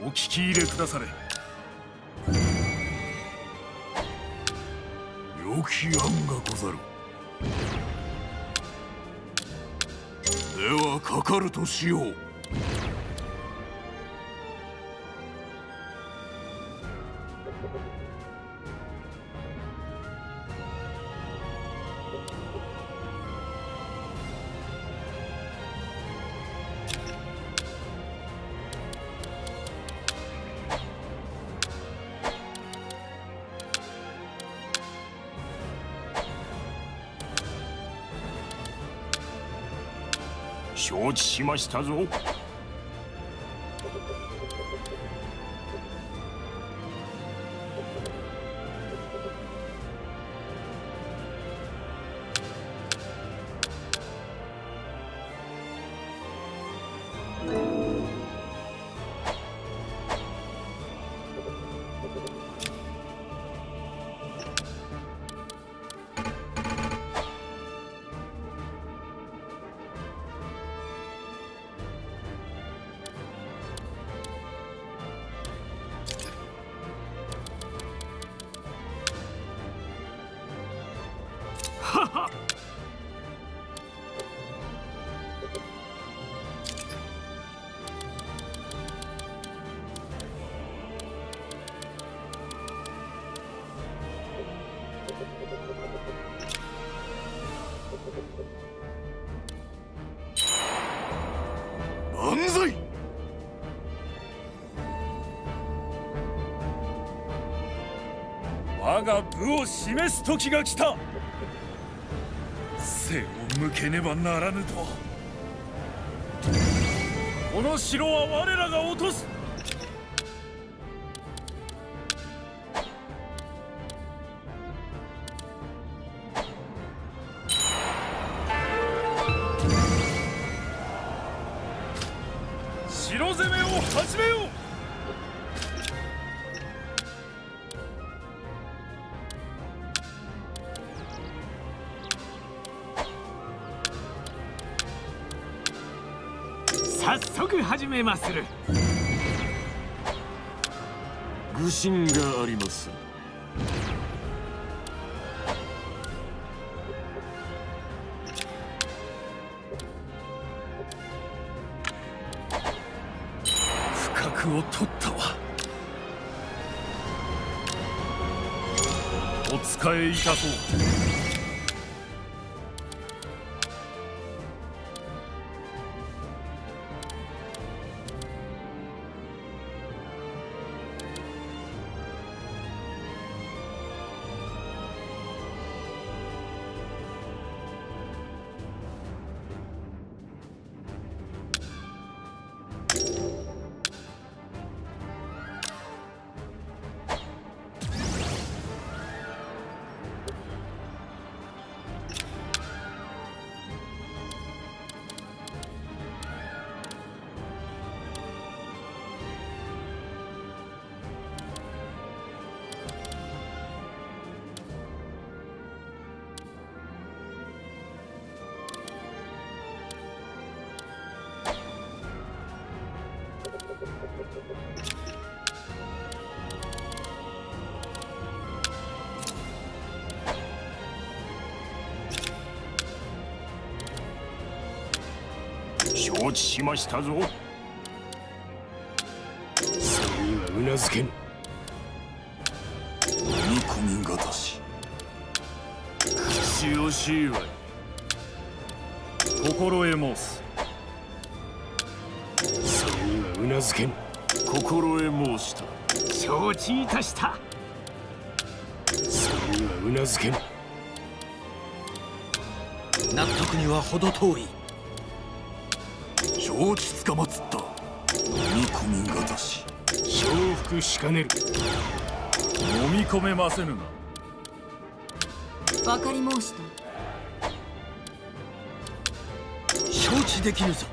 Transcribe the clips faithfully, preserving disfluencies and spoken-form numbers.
お聞き入れくだされ。良き案がござる。ではかかるとしよう。承知しましたぞ。万歳。我が部を示す時が来た。背を向けねばならぬと。この城は我らが落とす。城攻めを始めよう。早速始めまする。 愚心があります。 不覚を取ったわ。お使いいたそう。承知しましたぞ。 それにはうなずけぬ。 飲み込みがたし。口惜しいわい。心得申す。 それにはうなずけぬ。 心得申した。 承知いたした。それにはうなずけぬ。 納得には程遠い。 承知つかまつった。飲み込みがたし。 承服しかねる。 飲み込めませぬわかり申した。 承知できぬぞ。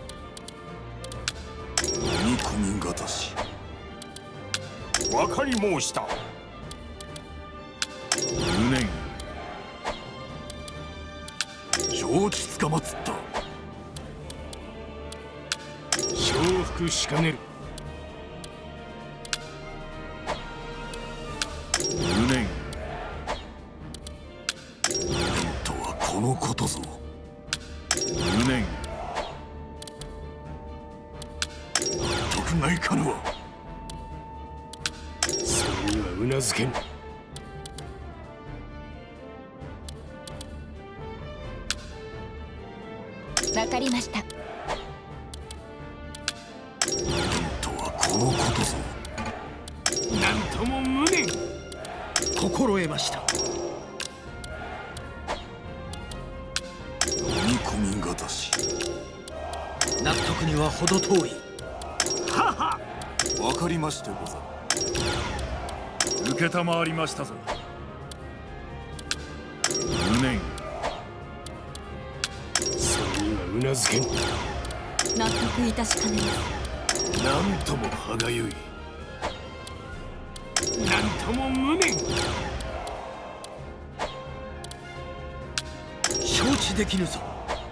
飲み込みがたし。わかり申した。無念。承知つかまつった。 承服しかねる。 くがいかぬわ。 それにはうなずけぬ。 わかりました。 とはこのことぞ。 なんとも無念。 心得ました。 飲み込みがたし。 納得には程遠い。 はは。 わかりましてござる。 受けたまわりましたぞ。無念。 それにはうなずけぬ。 納得いたしかねます。 なんとも歯がゆい。なんとも無念。 承知できぬぞ。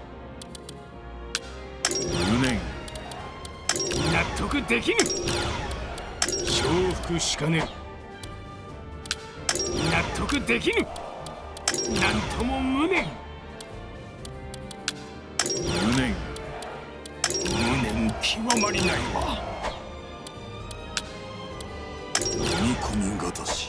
無念。 納得できぬ。承服しかねる。納得できぬ。なんとも無念。 無念。 無念極まりないわ。 飲み込みがたし。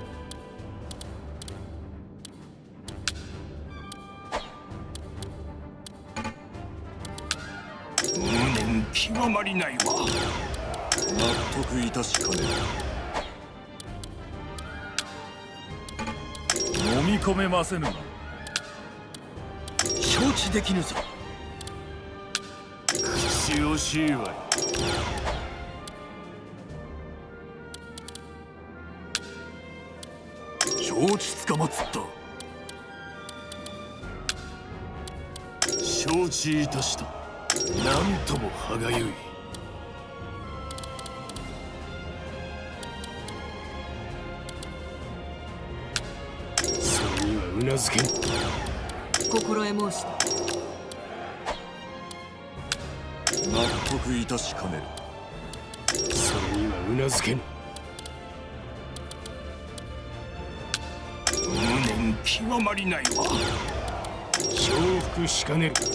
無念極まりないわ。 納得いたしかねる。 飲み込めませぬが。 承知できぬぞ。 口惜しいわい。 承知つかまつった。 承知いたした。なんとも歯がゆい。それにはうなずけぬ。 心得申した。 納得いたしかねる。 それにはうなずけぬ。無念極まりないわ。承服しかねる。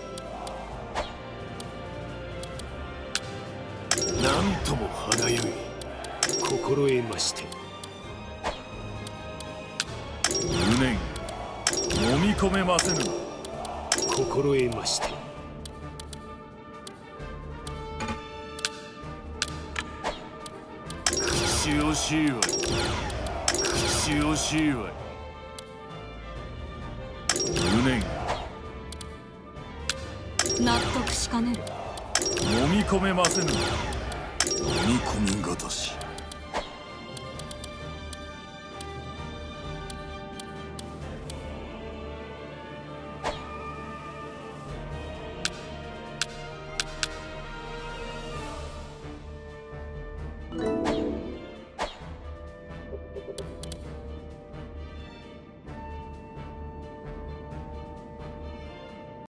なんとも歯がゆい。心得まして。 無念。飲み込めませぬが。 心得まして。口惜しいわい。口惜しいわい。 無念。 納得しかねる。 飲み込めませぬが。 飲み込みがたし。